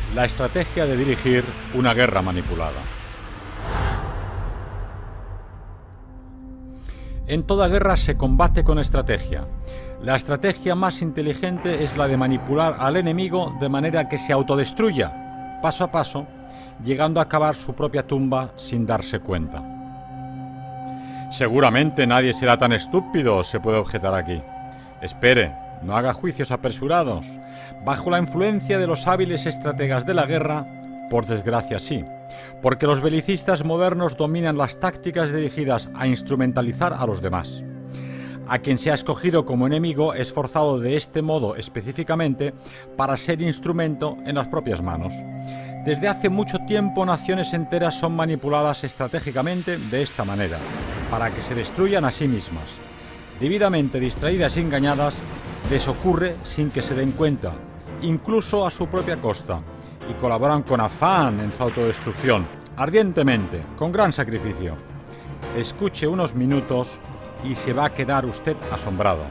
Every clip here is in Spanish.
La estrategia de dirigir una guerra manipulada. En toda guerra se combate con estrategia. La estrategia más inteligente es la de manipular al enemigo de manera que se autodestruya, paso a paso, llegando a cavar su propia tumba sin darse cuenta. Seguramente nadie será tan estúpido, se puede objetar aquí. Espere, no haga juicios apresurados. Bajo la influencia de los hábiles estrategas de la guerra, por desgracia sí, porque los belicistas modernos dominan las tácticas dirigidas a instrumentalizar a los demás. A quien se ha escogido como enemigo es forzado de este modo específicamente para ser instrumento en las propias manos. Desde hace mucho tiempo naciones enteras son manipuladas estratégicamente de esta manera, para que se destruyan a sí mismas. Debidamente distraídas y engañadas, les ocurre sin que se den cuenta, incluso a su propia costa, y colaboran con afán en su autodestrucción, ardientemente, con gran sacrificio. Escuche unos minutos y se va a quedar usted asombrado.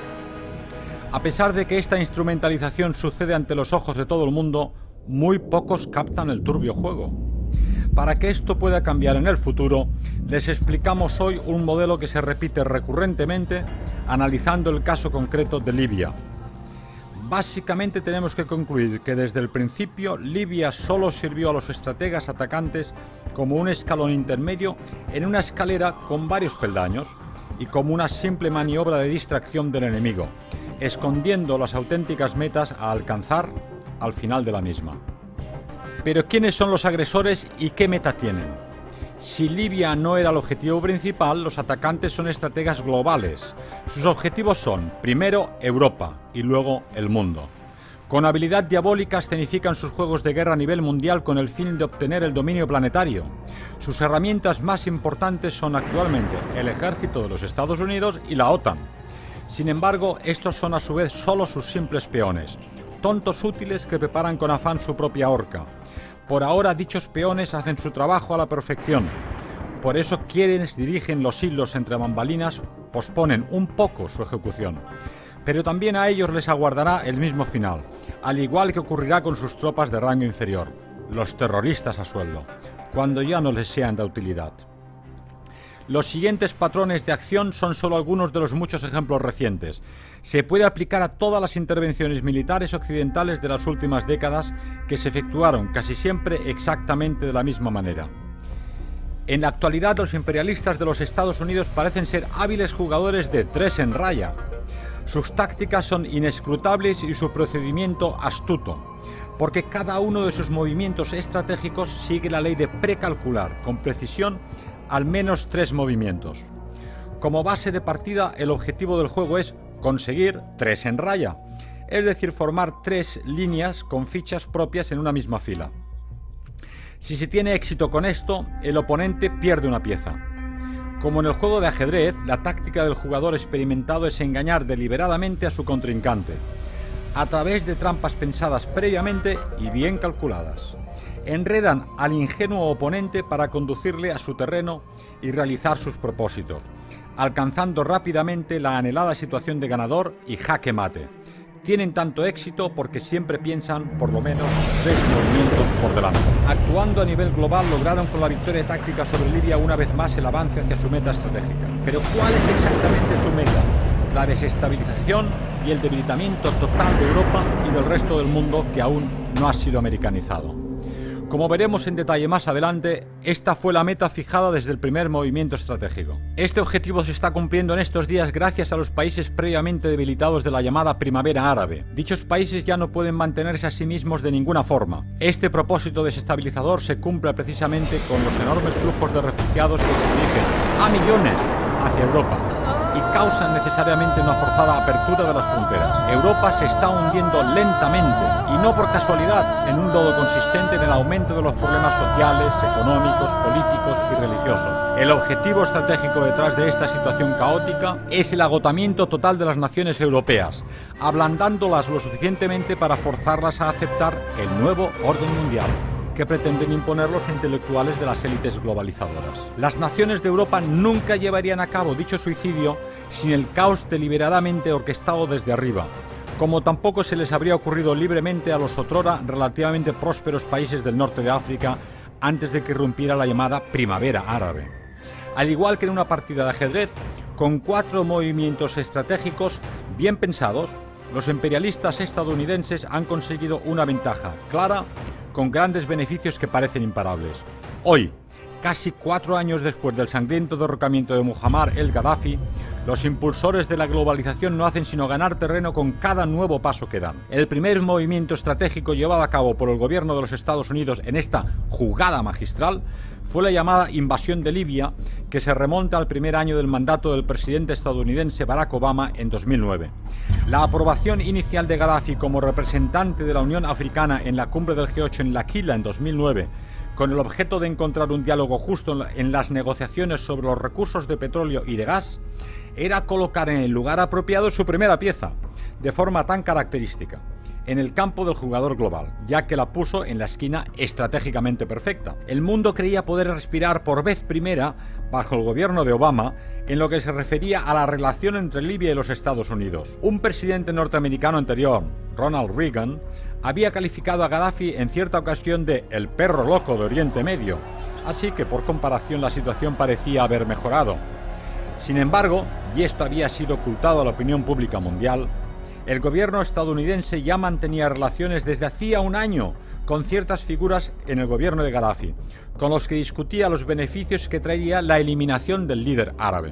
A pesar de que esta instrumentalización sucede ante los ojos de todo el mundo, muy pocos captan el turbio juego. Para que esto pueda cambiar en el futuro, les explicamos hoy un modelo que se repite recurrentemente analizando el caso concreto de Libia. Básicamente tenemos que concluir que desde el principio Libia solo sirvió a los estrategas atacantes como un escalón intermedio en una escalera con varios peldaños y como una simple maniobra de distracción del enemigo, escondiendo las auténticas metas a alcanzar al final de la misma. Pero ¿quiénes son los agresores y qué meta tienen? Si Libia no era el objetivo principal, los atacantes son estrategas globales. Sus objetivos son, primero, Europa y luego el mundo. Con habilidad diabólica escenifican sus juegos de guerra a nivel mundial con el fin de obtener el dominio planetario. Sus herramientas más importantes son actualmente el ejército de los Estados Unidos y la OTAN. Sin embargo, estos son a su vez solo sus simples peones, tontos útiles que preparan con afán su propia horca. Por ahora dichos peones hacen su trabajo a la perfección. Por eso quienes dirigen los hilos entre bambalinas posponen un poco su ejecución. Pero también a ellos les aguardará el mismo final, al igual que ocurrirá con sus tropas de rango inferior, los terroristas a sueldo, cuando ya no les sean de utilidad. Los siguientes patrones de acción son solo algunos de los muchos ejemplos recientes. Se puede aplicar a todas las intervenciones militares occidentales de las últimas décadas que se efectuaron casi siempre exactamente de la misma manera. En la actualidad los imperialistas de los Estados Unidos parecen ser hábiles jugadores de tres en raya. Sus tácticas son inescrutables y su procedimiento astuto, porque cada uno de sus movimientos estratégicos sigue la ley de precalcular con precisión al menos 3 movimientos. Como base de partida, el objetivo del juego es conseguir 3 en raya, es decir, formar 3 líneas con fichas propias en una misma fila. Si se tiene éxito con esto, el oponente pierde una pieza. Como en el juego de ajedrez, la táctica del jugador experimentado es engañar deliberadamente a su contrincante, a través de trampas pensadas previamente y bien calculadas. Enredan al ingenuo oponente para conducirle a su terreno y realizar sus propósitos, alcanzando rápidamente la anhelada situación de ganador y jaque mate. Tienen tanto éxito porque siempre piensan por lo menos 3 movimientos por delante. Actuando a nivel global lograron con la victoria táctica sobre Libia una vez más el avance hacia su meta estratégica. Pero ¿cuál es exactamente su meta? La desestabilización y el debilitamiento total de Europa y del resto del mundo que aún no ha sido americanizado. Como veremos en detalle más adelante, esta fue la meta fijada desde el primer movimiento estratégico. Este objetivo se está cumpliendo en estos días gracias a los países previamente debilitados de la llamada Primavera Árabe. Dichos países ya no pueden mantenerse a sí mismos de ninguna forma. Este propósito desestabilizador se cumple precisamente con los enormes flujos de refugiados que se dirigen a millones hacia Europa y causan necesariamente una forzada apertura de las fronteras. Europa se está hundiendo lentamente, y no por casualidad, en un lodo consistente en el aumento de los problemas sociales, económicos, políticos y religiosos. El objetivo estratégico detrás de esta situación caótica es el agotamiento total de las naciones europeas, ablandándolas lo suficientemente para forzarlas a aceptar el nuevo orden mundial que pretenden imponer los intelectuales de las élites globalizadoras. Las naciones de Europa nunca llevarían a cabo dicho suicidio sin el caos deliberadamente orquestado desde arriba, como tampoco se les habría ocurrido libremente a los otrora relativamente prósperos países del norte de África antes de que irrumpiera la llamada Primavera Árabe. Al igual que en una partida de ajedrez, con 4 movimientos estratégicos bien pensados, los imperialistas estadounidenses han conseguido una ventaja clara, con grandes beneficios que parecen imparables. Hoy, casi 4 años después del sangriento derrocamiento de Muammar el-Gaddafi, los impulsores de la globalización no hacen sino ganar terreno con cada nuevo paso que dan. El primer movimiento estratégico llevado a cabo por el gobierno de los Estados Unidos en esta jugada magistral fue la llamada invasión de Libia, que se remonta al primer año del mandato del presidente estadounidense Barack Obama en 2009. La aprobación inicial de Gaddafi como representante de la Unión Africana en la cumbre del G8 en L'Aquila en 2009, con el objeto de encontrar un diálogo justo en las negociaciones sobre los recursos de petróleo y de gas, era colocar en el lugar apropiado su primera pieza, de forma tan característica, en el campo del jugador global, ya que la puso en la esquina estratégicamente perfecta. El mundo creía poder respirar por vez primera, bajo el gobierno de Obama, en lo que se refería a la relación entre Libia y los Estados Unidos. Un presidente norteamericano anterior, Ronald Reagan, había calificado a Gaddafi en cierta ocasión de el perro loco de Oriente Medio, así que por comparación la situación parecía haber mejorado. Sin embargo, y esto había sido ocultado a la opinión pública mundial, el gobierno estadounidense ya mantenía relaciones desde hacía un año con ciertas figuras en el gobierno de Gaddafi, con los que discutía los beneficios que traería la eliminación del líder árabe.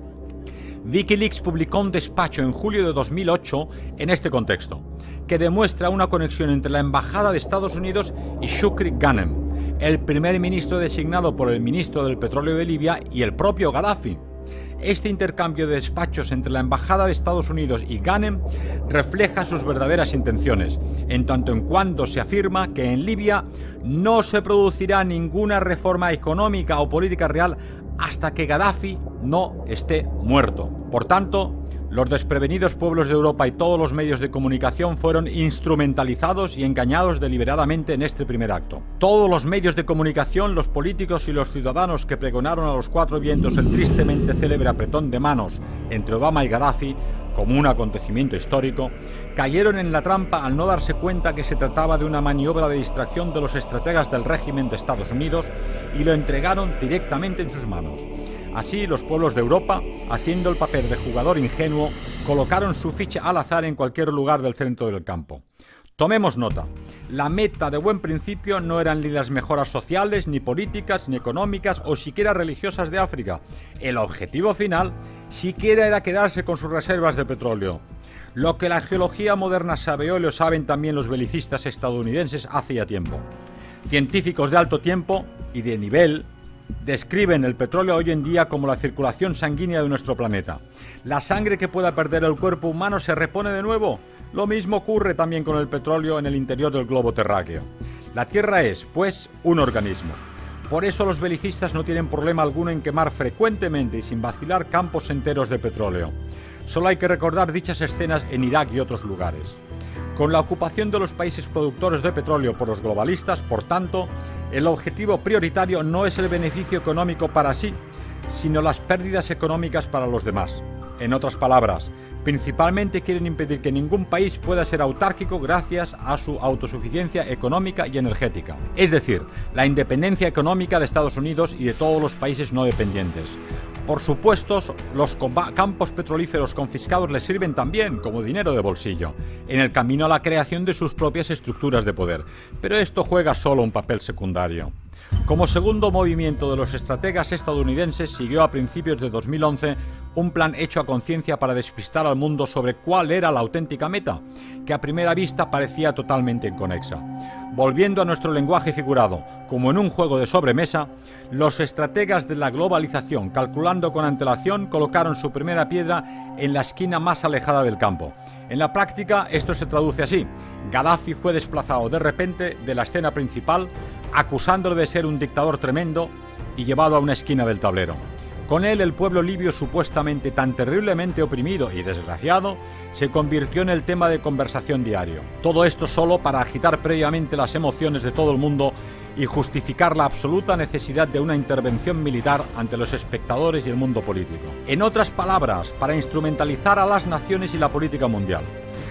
Wikileaks publicó un despacho en julio de 2008 en este contexto, que demuestra una conexión entre la Embajada de Estados Unidos y Shukri Ghanem, el primer ministro designado por el ministro del Petróleo de Libia y el propio Gaddafi. Este intercambio de despachos entre la Embajada de Estados Unidos y Ghanem refleja sus verdaderas intenciones, en tanto en cuanto se afirma que en Libia no se producirá ninguna reforma económica o política real hasta que Gaddafi no esté muerto. Por tanto, los desprevenidos pueblos de Europa y todos los medios de comunicación fueron instrumentalizados y engañados deliberadamente en este primer acto. Todos los medios de comunicación, los políticos y los ciudadanos que pregonaron a los 4 vientos el tristemente célebre apretón de manos entre Obama y Gaddafi, como un acontecimiento histórico, cayeron en la trampa al no darse cuenta que se trataba de una maniobra de distracción de los estrategas del régimen de Estados Unidos y lo entregaron directamente en sus manos. Así, los pueblos de Europa, haciendo el papel de jugador ingenuo, colocaron su ficha al azar en cualquier lugar del centro del campo. Tomemos nota. La meta de buen principio no eran ni las mejoras sociales, ni políticas, ni económicas o siquiera religiosas de África. El objetivo final siquiera era quedarse con sus reservas de petróleo. Lo que la geología moderna sabe hoy lo saben también los belicistas estadounidenses hace ya tiempo. Científicos de alto tiempo y de nivel describen el petróleo hoy en día como la circulación sanguínea de nuestro planeta. La sangre que pueda perder el cuerpo humano se repone de nuevo. Lo mismo ocurre también con el petróleo en el interior del globo terráqueo. La Tierra es, pues, un organismo. Por eso los belicistas no tienen problema alguno en quemar frecuentemente y sin vacilar campos enteros de petróleo. Solo hay que recordar dichas escenas en Irak y otros lugares. Con la ocupación de los países productores de petróleo por los globalistas, por tanto, el objetivo prioritario no es el beneficio económico para sí, sino las pérdidas económicas para los demás. En otras palabras, principalmente quieren impedir que ningún país pueda ser autárquico gracias a su autosuficiencia económica y energética. Es decir, la independencia económica de Estados Unidos y de todos los países no dependientes. Por supuesto, los campos petrolíferos confiscados les sirven también como dinero de bolsillo, en el camino a la creación de sus propias estructuras de poder, pero esto juega solo un papel secundario. Como segundo movimiento de los estrategas estadounidenses, siguió a principios de 2011 un plan hecho a conciencia para despistar al mundo sobre cuál era la auténtica meta, que a primera vista parecía totalmente inconexa. Volviendo a nuestro lenguaje figurado, como en un juego de sobremesa, los estrategas de la globalización, calculando con antelación, colocaron su primera piedra en la esquina más alejada del campo. En la práctica, esto se traduce así: Gaddafi fue desplazado de repente de la escena principal, acusándolo de ser un dictador tremendo y llevado a una esquina del tablero. Con él, el pueblo libio, supuestamente tan terriblemente oprimido y desgraciado, se convirtió en el tema de conversación diario. Todo esto solo para agitar previamente las emociones de todo el mundo y justificar la absoluta necesidad de una intervención militar ante los espectadores y el mundo político. En otras palabras, para instrumentalizar a las naciones y la política mundial.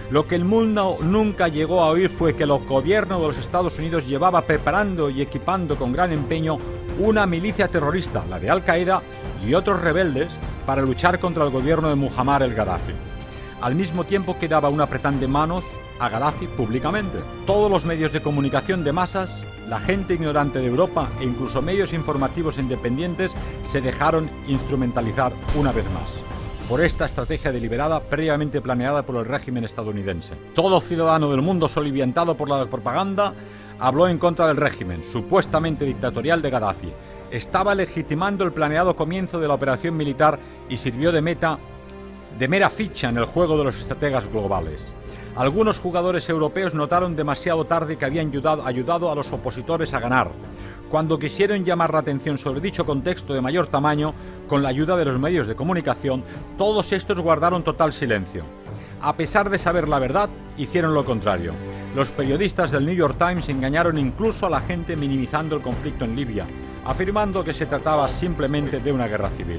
Lo que el mundo nunca llegó a oír fue que el gobierno de los Estados Unidos llevaba preparando y equipando con gran empeño una milicia terrorista, la de Al-Qaeda y otros rebeldes, para luchar contra el gobierno de Muammar el-Gaddafi. Al mismo tiempo que daba un apretón de manos a Gaddafi públicamente. Todos los medios de comunicación de masas, la gente ignorante de Europa e incluso medios informativos independientes se dejaron instrumentalizar una vez más por esta estrategia deliberada previamente planeada por el régimen estadounidense. Todo ciudadano del mundo soliviantado por la propaganda habló en contra del régimen, supuestamente dictatorial de Gaddafi. Estaba legitimando el planeado comienzo de la operación militar y sirvió de mera ficha en el juego de los estrategas globales. Algunos jugadores europeos notaron demasiado tarde que habían ayudado a los opositores a ganar. Cuando quisieron llamar la atención sobre dicho contexto de mayor tamaño, con la ayuda de los medios de comunicación, todos estos guardaron total silencio. A pesar de saber la verdad, hicieron lo contrario. Los periodistas del New York Times engañaron incluso a la gente minimizando el conflicto en Libia, afirmando que se trataba simplemente de una guerra civil.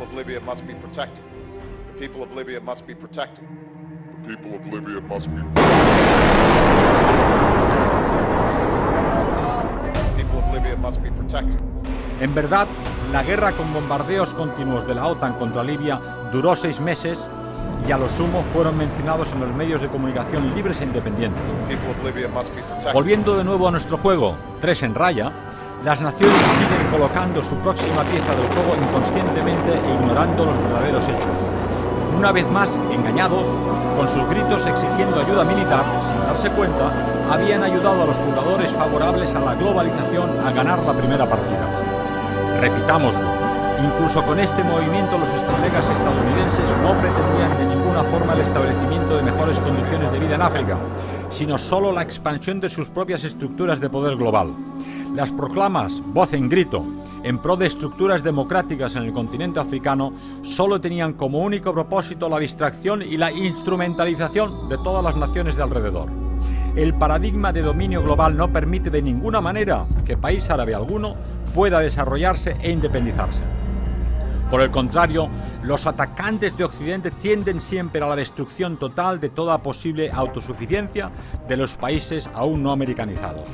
En verdad, la guerra con bombardeos continuos de la OTAN contra Libia duró 6 meses y a lo sumo fueron mencionados en los medios de comunicación libres e independientes. Volviendo de nuevo a nuestro juego, 3 en raya, las naciones siguen colocando su próxima pieza del juego inconscientemente e ignorando los verdaderos hechos. Una vez más, engañados, con sus gritos exigiendo ayuda militar, sin darse cuenta, habían ayudado a los jugadores favorables a la globalización a ganar la primera partida. Repitámoslo, incluso con este movimiento los estrategas estadounidenses no pretendían de ninguna forma el establecimiento de mejores condiciones de vida en África, sino solo la expansión de sus propias estructuras de poder global. Las proclamas, voz en grito, en pro de estructuras democráticas en el continente africano, solo tenían como único propósito la distracción y la instrumentalización de todas las naciones de alrededor. El paradigma de dominio global no permite de ninguna manera que país árabe alguno pueda desarrollarse e independizarse. Por el contrario, los atacantes de Occidente tienden siempre a la destrucción total de toda posible autosuficiencia de los países aún no americanizados.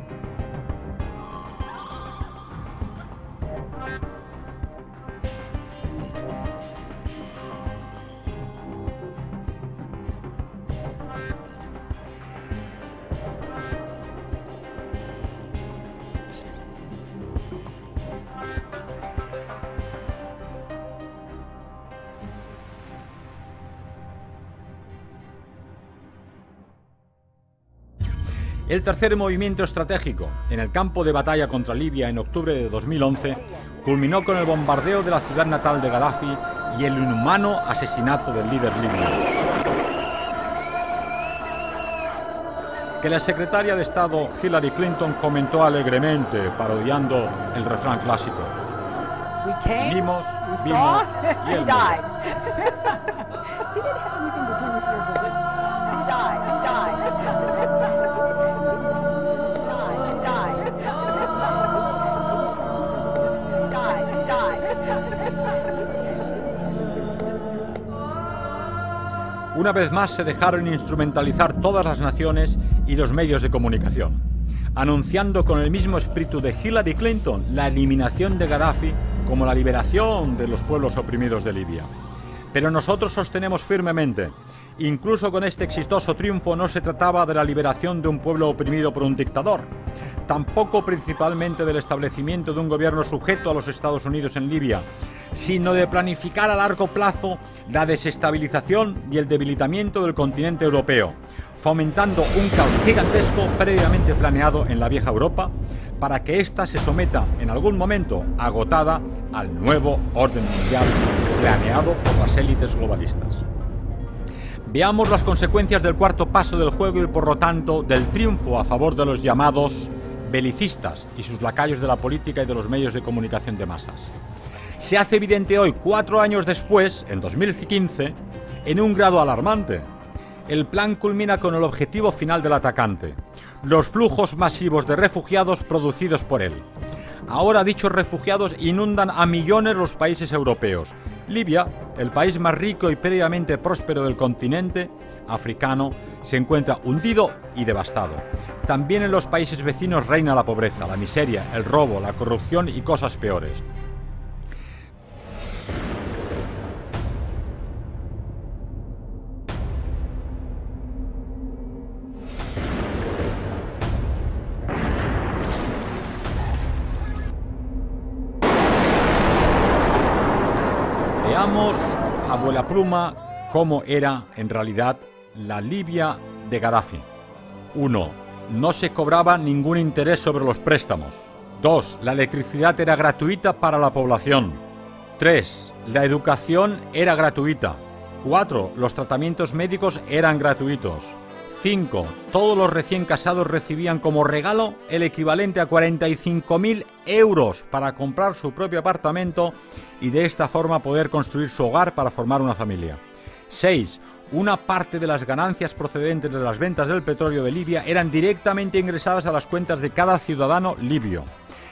El tercer movimiento estratégico, en el campo de batalla contra Libia en octubre de 2011, culminó con el bombardeo de la ciudad natal de Gaddafi y el inhumano asesinato del líder libio. Que la secretaria de Estado Hillary Clinton comentó alegremente, parodiando el refrán clásico: vimos, vimos y él murió. Una vez más se dejaron instrumentalizar todas las naciones y los medios de comunicación, anunciando con el mismo espíritu de Hillary Clinton la eliminación de Gaddafi como la liberación de los pueblos oprimidos de Libia. Pero nosotros sostenemos firmemente, incluso con este exitoso triunfo no se trataba de la liberación de un pueblo oprimido por un dictador, tampoco principalmente del establecimiento de un gobierno sujeto a los Estados Unidos en Libia, sino de planificar a largo plazo la desestabilización y el debilitamiento del continente europeo, fomentando un caos gigantesco previamente planeado en la vieja Europa, para que ésta se someta en algún momento, agotada, al nuevo orden mundial planeado por las élites globalistas. Veamos las consecuencias del cuarto paso del juego y por lo tanto del triunfo a favor de los llamados belicistas y sus lacayos de la política y de los medios de comunicación de masas. Se hace evidente hoy, 4 años después, en 2015, en un grado alarmante. El plan culmina con el objetivo final del atacante: los flujos masivos de refugiados producidos por él. Ahora dichos refugiados inundan a millones los países europeos. Libia el país más rico y previamente próspero del continente africano, se encuentra hundido y devastado. También en los países vecinos reina la pobreza, la miseria, el robo, la corrupción y cosas peores. Veamos, abuela pluma, cómo era en realidad la Libia de Gaddafi. 1. No se cobraba ningún interés sobre los préstamos. 2. La electricidad era gratuita para la población. 3. La educación era gratuita. 4. Los tratamientos médicos eran gratuitos. 5. Todos los recién casados recibían como regalo el equivalente a 45.000 euros para comprar su propio apartamento y de esta forma poder construir su hogar para formar una familia. 6. Una parte de las ganancias procedentes de las ventas del petróleo de Libia eran directamente ingresadas a las cuentas de cada ciudadano libio.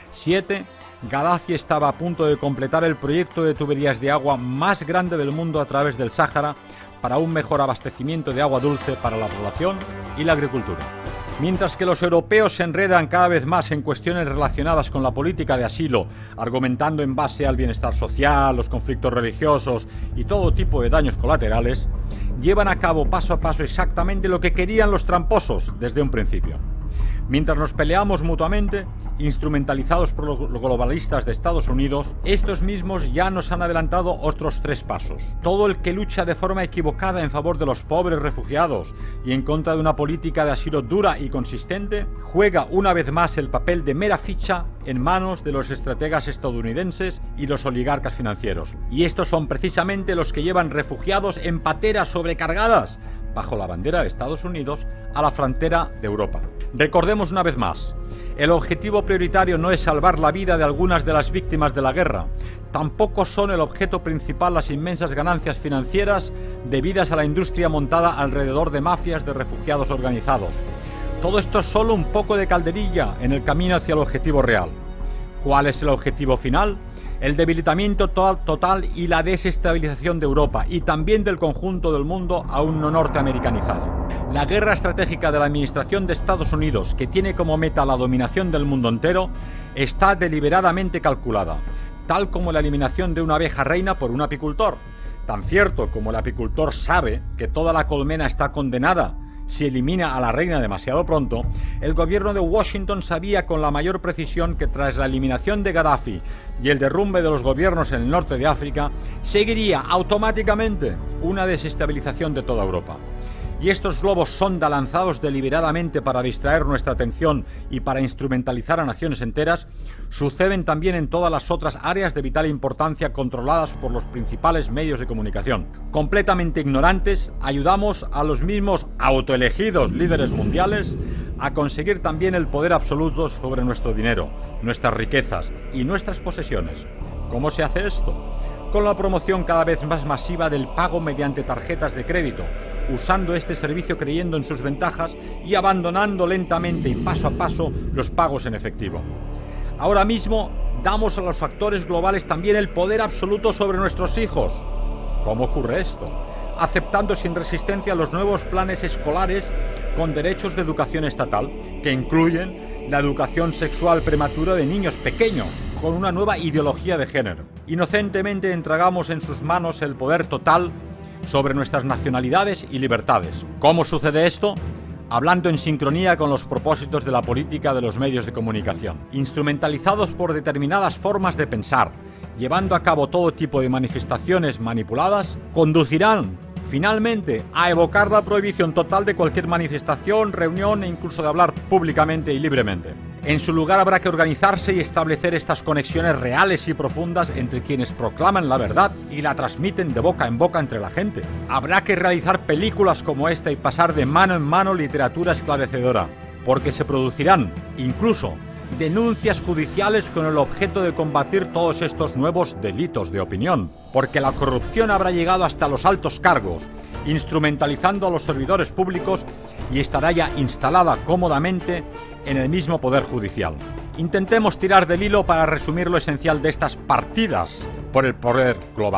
7. Gaddafi estaba a punto de completar el proyecto de tuberías de agua más grande del mundo a través del Sáhara para un mejor abastecimiento de agua dulce para la población y la agricultura. Mientras que los europeos se enredan cada vez más en cuestiones relacionadas con la política de asilo, argumentando en base al bienestar social, los conflictos religiosos y todo tipo de daños colaterales, llevan a cabo paso a paso exactamente lo que querían los tramposos desde un principio. Mientras nos peleamos mutuamente, instrumentalizados por los globalistas de Estados Unidos, estos mismos ya nos han adelantado otros 3 pasos. Todo el que lucha de forma equivocada en favor de los pobres refugiados y en contra de una política de asilo dura y consistente, juega una vez más el papel de mera ficha en manos de los estrategas estadounidenses y los oligarcas financieros. Y estos son precisamente los que llevan refugiados en pateras sobrecargadas bajo la bandera de Estados Unidos a la frontera de Europa. Recordemos una vez más, el objetivo prioritario no es salvar la vida de algunas de las víctimas de la guerra, tampoco son el objeto principal las inmensas ganancias financieras debidas a la industria montada alrededor de mafias de refugiados organizados. Todo esto es solo un poco de calderilla en el camino hacia el objetivo real. ¿Cuál es el objetivo final? El debilitamiento total y la desestabilización de Europa y también del conjunto del mundo aún no norteamericanizado. La guerra estratégica de la administración de Estados Unidos, que tiene como meta la dominación del mundo entero, está deliberadamente calculada, tal como la eliminación de una abeja reina por un apicultor. Tan cierto como el apicultor sabe que toda la colmena está condenada si elimina a la reina demasiado pronto, el gobierno de Washington sabía con la mayor precisión que tras la eliminación de Gaddafi y el derrumbe de los gobiernos en el norte de África, seguiría automáticamente una desestabilización de toda Europa. Y estos globos sonda lanzados deliberadamente para distraer nuestra atención y para instrumentalizar a naciones enteras, suceden también en todas las otras áreas de vital importancia controladas por los principales medios de comunicación. Completamente ignorantes, ayudamos a los mismos autoelegidos líderes mundiales a conseguir también el poder absoluto sobre nuestro dinero, nuestras riquezas y nuestras posesiones. ¿Cómo se hace esto? Con la promoción cada vez más masiva del pago mediante tarjetas de crédito, usando este servicio creyendo en sus ventajas y abandonando lentamente y paso a paso los pagos en efectivo. Ahora mismo damos a los actores globales también el poder absoluto sobre nuestros hijos. ¿Cómo ocurre esto? Aceptando sin resistencia los nuevos planes escolares con derechos de educación estatal, que incluyen la educación sexual prematura de niños pequeños, con una nueva ideología de género. Inocentemente entregamos en sus manos el poder total sobre nuestras nacionalidades y libertades. ¿Cómo sucede esto? Hablando en sincronía con los propósitos de la política de los medios de comunicación, instrumentalizados por determinadas formas de pensar, llevando a cabo todo tipo de manifestaciones manipuladas, conducirán finalmente a evocar la prohibición total de cualquier manifestación, reunión e incluso de hablar públicamente y libremente. En su lugar habrá que organizarse y establecer estas conexiones reales y profundas entre quienes proclaman la verdad y la transmiten de boca en boca entre la gente. Habrá que realizar películas como esta y pasar de mano en mano literatura esclarecedora, porque se producirán, incluso, denuncias judiciales con el objeto de combatir todos estos nuevos delitos de opinión, porque la corrupción habrá llegado hasta los altos cargos, instrumentalizando a los servidores públicos y estará ya instalada cómodamente en el mismo poder judicial. Intentemos tirar del hilo para resumir lo esencial de estas partidas por el poder global.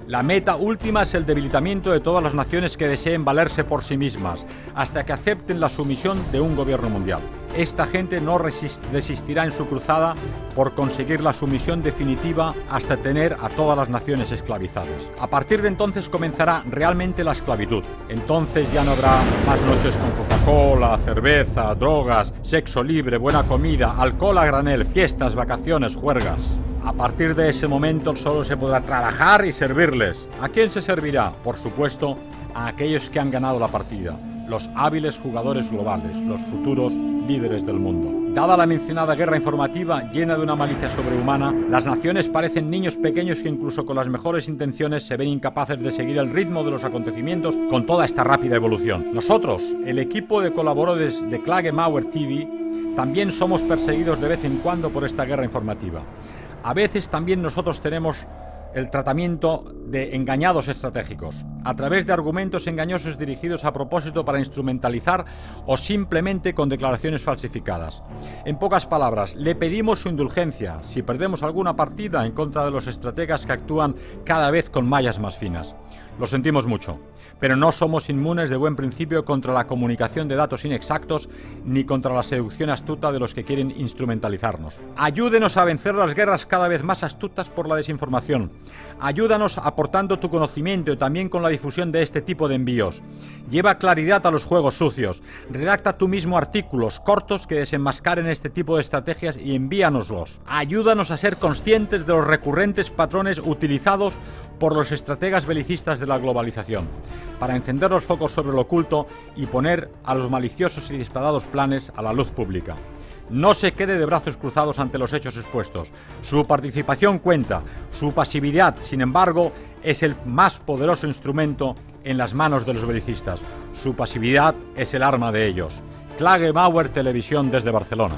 La meta última es el debilitamiento de todas las naciones que deseen valerse por sí mismas, hasta que acepten la sumisión de un gobierno mundial. Esta gente no desistirá en su cruzada por conseguir la sumisión definitiva hasta tener a todas las naciones esclavizadas. A partir de entonces comenzará realmente la esclavitud. Entonces ya no habrá más noches con Coca-Cola, cerveza, drogas, sexo libre, buena comida, alcohol a granel, fiestas, vacaciones, juergas. A partir de ese momento solo se podrá trabajar y servirles. ¿A quién se servirá? Por supuesto, a aquellos que han ganado la partida, los hábiles jugadores globales, los futuros líderes del mundo. Dada la mencionada guerra informativa llena de una malicia sobrehumana, las naciones parecen niños pequeños que incluso con las mejores intenciones se ven incapaces de seguir el ritmo de los acontecimientos con toda esta rápida evolución. Nosotros, el equipo de colaboradores de Klagemauer TV, también somos perseguidos de vez en cuando por esta guerra informativa. A veces también nosotros tenemos el tratamiento de engañados estratégicos, a través de argumentos engañosos dirigidos a propósito para instrumentalizar o simplemente con declaraciones falsificadas. En pocas palabras, le pedimos su indulgencia si perdemos alguna partida en contra de los estrategas que actúan cada vez con mallas más finas. Lo sentimos mucho, pero no somos inmunes de buen principio contra la comunicación de datos inexactos ni contra la seducción astuta de los que quieren instrumentalizarnos. Ayúdenos a vencer las guerras cada vez más astutas por la desinformación. Ayúdanos aportando tu conocimiento y también con la difusión de este tipo de envíos. Lleva claridad a los juegos sucios. Redacta tú mismo artículos cortos que desenmascaren este tipo de estrategias y envíanoslos. Ayúdanos a ser conscientes de los recurrentes patrones utilizados por los estrategas belicistas de la globalización, para encender los focos sobre lo oculto y poner a los maliciosos y disparados planes a la luz pública. No se quede de brazos cruzados ante los hechos expuestos. Su participación cuenta, su pasividad, sin embargo, es el más poderoso instrumento en las manos de los belicistas. Su pasividad es el arma de ellos. Klagemauer Televisión desde Barcelona.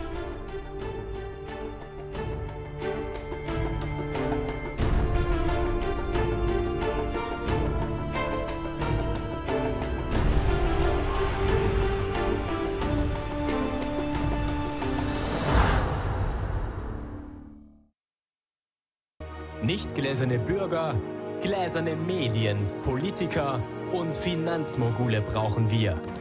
Nicht gläserne Bürger, gläserne Medien, Politiker und Finanzmogule brauchen wir.